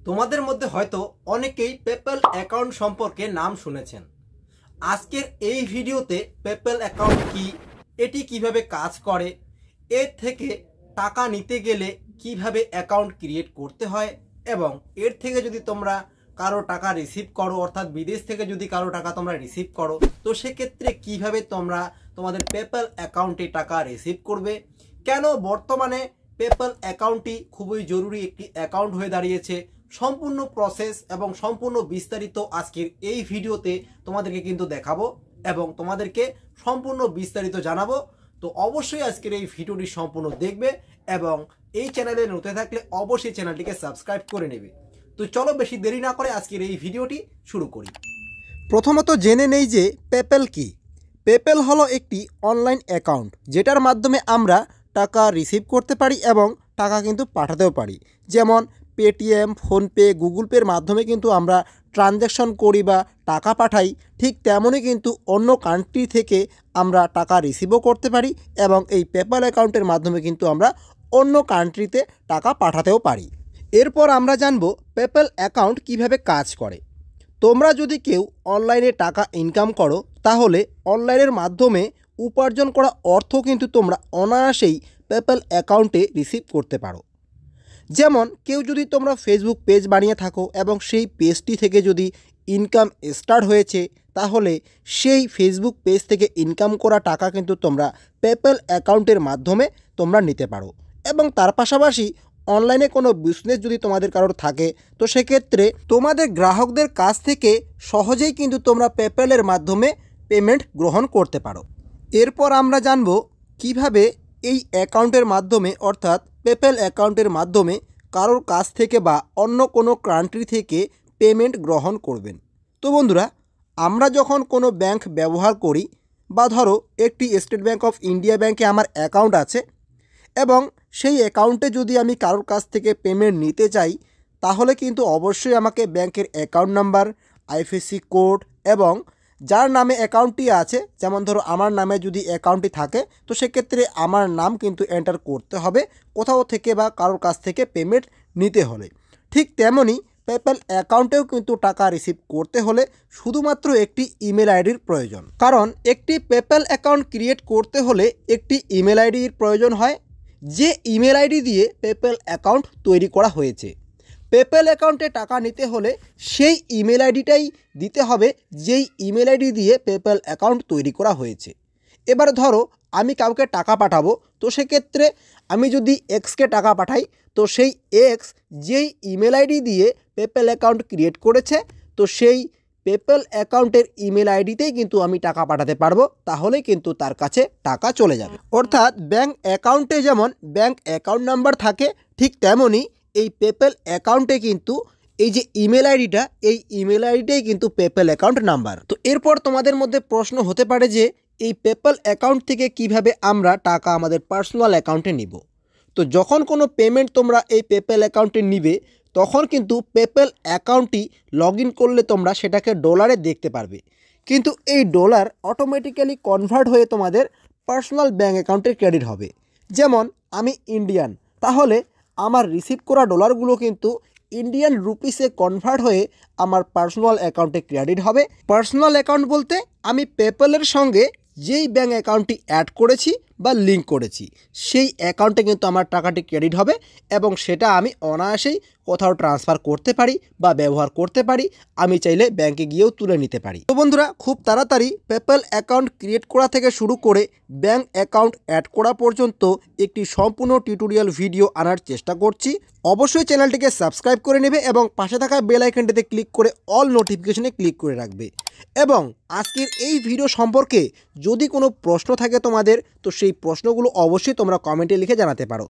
তোমাদের মধ্যে হয়তো অনেকেই পেপ্যাল অ্যাকাউন্ট সম্পর্কে নাম শুনেছেন। আজকের এই ভিডিওতে পেপ্যাল অ্যাকাউন্ট কি, এটি কিভাবে কাজ করে, এর থেকে টাকা নিতে গেলে কিভাবে অ্যাকাউন্ট ক্রিয়েট করতে হয় এবং এর থেকে যদি তোমরা কারো টাকা রিসিভ করো, অর্থাৎ বিদেশ থেকে যদি কারো টাকা তোমরা রিসিভ করো, তো সেক্ষেত্রে কিভাবে তোমরা তোমাদের পেপ্যাল অ্যাকাউন্টে টাকা রিসিভ করবে, কেন বর্তমানে পেপ্যাল অ্যাকাউন্টটি খুবই জরুরি একটি অ্যাকাউন্ট হয়ে দাঁড়িয়েছে, সম্পূর্ণ প্রসেস এবং সম্পূর্ণ বিস্তারিত আজকের এই ভিডিওতে তোমাদেরকে কিন্তু দেখাবো এবং তোমাদেরকে সম্পূর্ণ বিস্তারিত জানাবো। তো অবশ্যই আজকের এই ভিডিওটি সম্পূর্ণ দেখবে এবং এই চ্যানেলে নতুন থাকলে অবশ্যই চ্যানেলটিকে সাবস্ক্রাইব করে নেবে। তো চলো বেশি দেরি না করে আজকের এই ভিডিওটি শুরু করি। প্রথমত জেনে নেই যে পেপ্যাল কি। পেপ্যাল হলো একটি অনলাইন অ্যাকাউন্ট যেটার মাধ্যমে আমরা টাকা রিসিভ করতে পারি এবং টাকা কিন্তু পাঠাতেও পারি। যেমন পেটিএম, ফোনপে, গুগল পের মাধ্যমে কিন্তু আমরা ট্রানজ্যাকশন করি বা টাকা পাঠাই, ঠিক তেমনই কিন্তু অন্য কান্ট্রি থেকে আমরা টাকা রিসিভও করতে পারি এবং এই পেপ্যাল অ্যাকাউন্টের মাধ্যমে কিন্তু আমরা অন্য কান্ট্রিতে টাকা পাঠাতেও পারি। এরপর আমরা জানব পেপ্যাল অ্যাকাউন্ট কিভাবে কাজ করে। তোমরা যদি কেউ অনলাইনে টাকা ইনকাম করো, তাহলে অনলাইনের মাধ্যমে উপার্জন করা অর্থ কিন্তু তোমরা অনায়াসেই পেপ্যাল অ্যাকাউন্টে রিসিভ করতে পারো। যেমন কেউ যদি তোমরা ফেসবুক পেজ বানিয়ে থাকো এবং সেই পেজটি থেকে যদি ইনকাম স্টার্ট হয়েছে, তাহলে সেই ফেসবুক পেজ থেকে ইনকাম করা টাকা কিন্তু তোমরা পেপ্যাল অ্যাকাউন্টের মাধ্যমে তোমরা নিতে পারো। এবং তার পাশাপাশি অনলাইনে কোনো বিজনেস যদি তোমাদের কারোর থাকে, তো সেক্ষেত্রে তোমাদের গ্রাহকদের কাছ থেকে সহজেই কিন্তু তোমরা পেপ্যালের মাধ্যমে পেমেন্ট গ্রহণ করতে পারো। এরপর আমরা জানব কিভাবে এই অ্যাকাউন্টের মাধ্যমে, অর্থাৎ পেপ্যাল অ্যাকাউন্টের মাধ্যমে কারোর কাছ থেকে বা অন্য কোনো কান্ট্রি থেকে পেমেন্ট গ্রহণ করবেন। তো বন্ধুরা, আমরা যখন কোনো ব্যাংক ব্যবহার করি, বা ধরো একটি স্টেট ব্যাংক অফ ইন্ডিয়া ব্যাংকে আমার অ্যাকাউন্ট আছে এবং সেই অ্যাকাউন্টে যদি আমি কারোর কাছ থেকে পেমেন্ট নিতে চাই, তাহলে কিন্তু অবশ্যই আমাকে ব্যাংকের অ্যাকাউন্ট নাম্বার, আইএফএসসি কোড এবং যার নামে অ্যাকাউন্টটি আছে, যেমন ধরো আমার নামে যদি অ্যাকাউন্টটি থাকে, তো সেক্ষেত্রে আমার নাম কিন্তু এন্টার করতে হবে কোথাও থেকে বা কারোর কাছ থেকে পেমেন্ট নিতে হলে। ঠিক তেমনই পেপ্যাল অ্যাকাউন্টেও কিন্তু টাকা রিসিভ করতে হলে শুধুমাত্র একটি ইমেল আইডির প্রয়োজন। কারণ একটি পেপ্যাল অ্যাকাউন্ট ক্রিয়েট করতে হলে একটি ইমেল আইডির প্রয়োজন হয়, যে ইমেল আইডি দিয়ে পেপ্যাল অ্যাকাউন্ট তৈরি করা হয়েছে। পেপ্যাল অ্যাকাউন্টে টাকা নিতে হলে সেই ইমেল আইডিটাই দিতে হবে যেই ইমেল আইডি দিয়ে পেপ্যাল অ্যাকাউন্ট তৈরি করা হয়েছে। এবার ধরো আমি কাউকে টাকা পাঠাবো, তো সেক্ষেত্রে আমি যদি এক্সকে টাকা পাঠাই, তো সেই এক্স যেই ইমেল আইডি দিয়ে পেপ্যাল অ্যাকাউন্ট ক্রিয়েট করেছে, তো সেই পেপ্যাল অ্যাকাউন্টের ইমেল আইডিতেই কিন্তু আমি টাকা পাঠাতে পারবো, তাহলে কিন্তু তার কাছে টাকা চলে যাবে। অর্থাৎ ব্যাংক অ্যাকাউন্টে যেমন ব্যাংক অ্যাকাউন্ট নাম্বার থাকে, ঠিক তেমনই এই পেপ্যাল অ্যাকাউন্টে কিন্তু এই যে ইমেল আইডিটা, এই ইমেল আইডিটাই কিন্তু পেপ্যাল অ্যাকাউন্ট নাম্বার। তো এরপর তোমাদের মধ্যে প্রশ্ন হতে পারে যে এই পেপ্যাল অ্যাকাউন্ট থেকে কিভাবে আমরা টাকা আমাদের পার্সোনাল অ্যাকাউন্টে নিব। তো যখন কোনো পেমেন্ট তোমরা এই পেপ্যাল অ্যাকাউন্টে নিবে, তখন কিন্তু পেপ্যাল অ্যাকাউন্টটি লগ ইন করলে তোমরা সেটাকে ডলারে দেখতে পারবে, কিন্তু এই ডলার অটোমেটিক্যালি কনভার্ট হয়ে তোমাদের পার্সোনাল ব্যাঙ্ক অ্যাকাউন্টে ক্রেডিট হবে। যেমন আমি ইন্ডিয়ান, তাহলে আমার রিসিভ করা ডলারগুলো কিন্তু ইন্ডিয়ান রুপিসে কনভার্ট হয়ে আমার পার্সোনাল অ্যাকাউন্টে ক্রেডিট হবে। পার্সোনাল অ্যাকাউন্ট বলতে আমি পেপ্যালের সঙ্গে যেই ব্যাঙ্ক অ্যাকাউন্টটি অ্যাড করেছি বা লিঙ্ক করেছি, সেই অ্যাকাউন্টে কিন্তু আমার টাকাটি ক্রেডিট হবে এবং সেটা আমি অনায়াসেই কোথাও ট্রান্সফার করতে পারি বা ব্যবহার করতে পারি, আমি চাইলে ব্যাংকে গিয়েও তুলে নিতে পারি। তো বন্ধুরা, খুব তাড়াতাড়ি পেপ্যাল অ্যাকাউন্ট ক্রিয়েট করা থেকে শুরু করে ব্যাংক অ্যাকাউন্ট অ্যাড করা পর্যন্ত একটি সম্পূর্ণ টিউটোরিয়াল ভিডিও আনার চেষ্টা করছি। অবশ্যই চ্যানেলটিকে সাবস্ক্রাইব করে নেবে এবং পাশে থাকা বেল আইকনটিতে ক্লিক করে অল নোটিফিকেশনে ক্লিক করে রাখবে। এবং আজকের এই ভিডিও সম্পর্কে যদি কোনো প্রশ্ন থাকে তোমাদের, তো সেই প্রশ্নগুলো অবশ্যই তোমরা কমেন্টে লিখে জানাতে পারো।